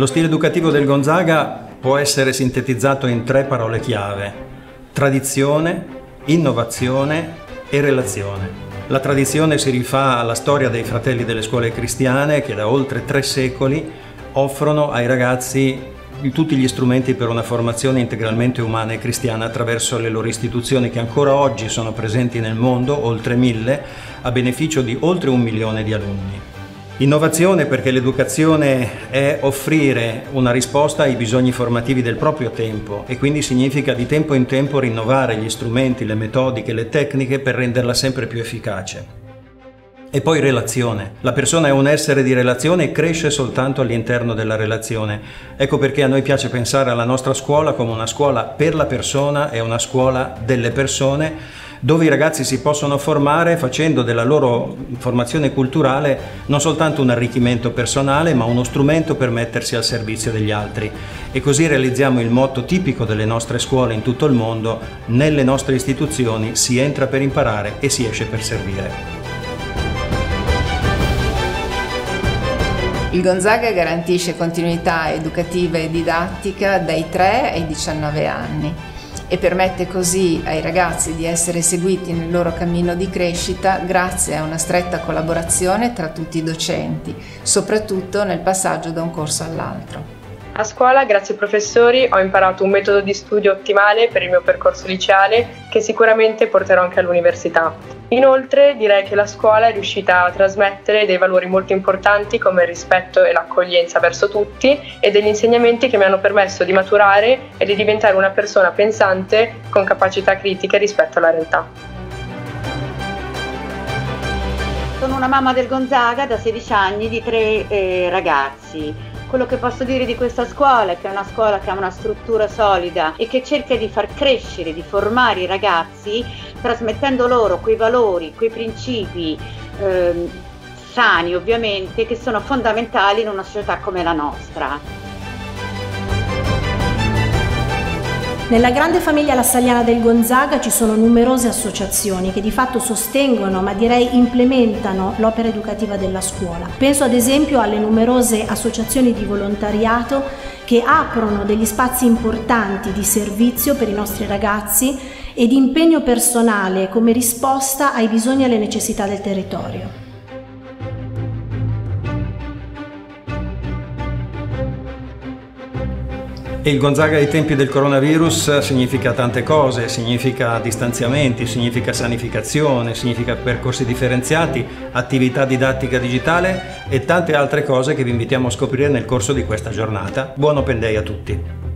Lo stile educativo del Gonzaga può essere sintetizzato in 3 parole chiave: tradizione, innovazione e relazione. La tradizione si rifà alla storia dei fratelli delle scuole cristiane che da oltre 3 secoli offrono ai ragazzi tutti gli strumenti per una formazione integralmente umana e cristiana attraverso le loro istituzioni che ancora oggi sono presenti nel mondo, oltre 1000, a beneficio di oltre 1 milione di alunni. Innovazione perché l'educazione è offrire una risposta ai bisogni formativi del proprio tempo e quindi significa di tempo in tempo rinnovare gli strumenti, le metodiche, le tecniche per renderla sempre più efficace. E poi relazione. La persona è un essere di relazione e cresce soltanto all'interno della relazione. Ecco perché a noi piace pensare alla nostra scuola come una scuola per la persona e una scuola delle persone, dove i ragazzi si possono formare facendo della loro formazione culturale non soltanto un arricchimento personale, ma uno strumento per mettersi al servizio degli altri. E così realizziamo il motto tipico delle nostre scuole in tutto il mondo: nelle nostre istituzioni si entra per imparare e si esce per servire. Il Gonzaga garantisce continuità educativa e didattica dai 3 ai 19 anni e permette così ai ragazzi di essere seguiti nel loro cammino di crescita grazie a una stretta collaborazione tra tutti i docenti, soprattutto nel passaggio da un corso all'altro. A scuola, grazie ai professori, ho imparato un metodo di studio ottimale per il mio percorso liceale che sicuramente porterò anche all'università. Inoltre, direi che la scuola è riuscita a trasmettere dei valori molto importanti come il rispetto e l'accoglienza verso tutti e degli insegnamenti che mi hanno permesso di maturare e di diventare una persona pensante con capacità critiche rispetto alla realtà. Sono una mamma del Gonzaga da 16 anni di 3 ragazzi. Quello che posso dire di questa scuola è che è una scuola che ha una struttura solida e che cerca di far crescere, di formare i ragazzi, trasmettendo loro quei valori, quei principi sani ovviamente, che sono fondamentali in una società come la nostra. Nella grande famiglia lassaliana del Gonzaga ci sono numerose associazioni che di fatto sostengono, ma direi implementano, l'opera educativa della scuola. Penso ad esempio alle numerose associazioni di volontariato che aprono degli spazi importanti di servizio per i nostri ragazzi e di impegno personale come risposta ai bisogni e alle necessità del territorio. E il Gonzaga ai tempi del coronavirus significa tante cose, significa distanziamenti, significa sanificazione, significa percorsi differenziati, attività didattica digitale e tante altre cose che vi invitiamo a scoprire nel corso di questa giornata. Buon Open Day a tutti!